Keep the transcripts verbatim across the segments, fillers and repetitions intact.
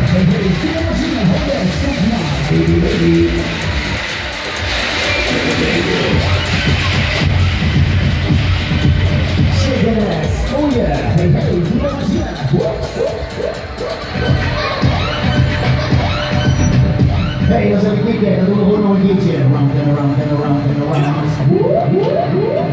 Baby, baby. Shake that ass. Oh yeah. Hey, hey, you know what? Yeah. Hey, nasa likod eh. Natulog-ulog ang gauge eh. Around and around and around and around.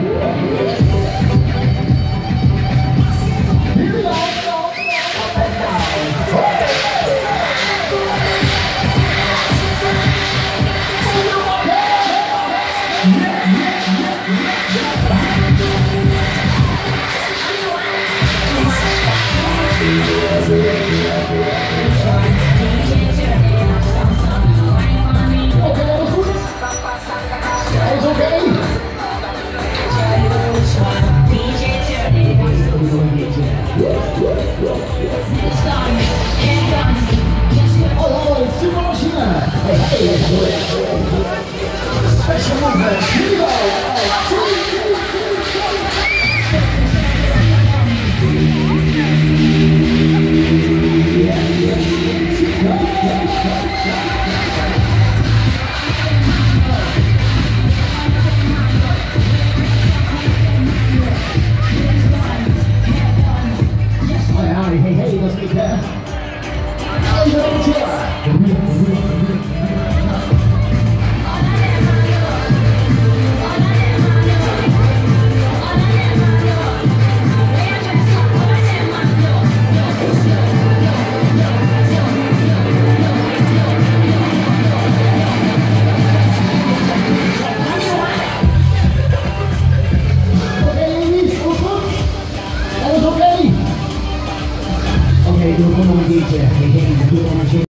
Special movement. Here we go. Hey, hey, let's get that. Okay, you're going to engage. Hey, hey, you're going to engage.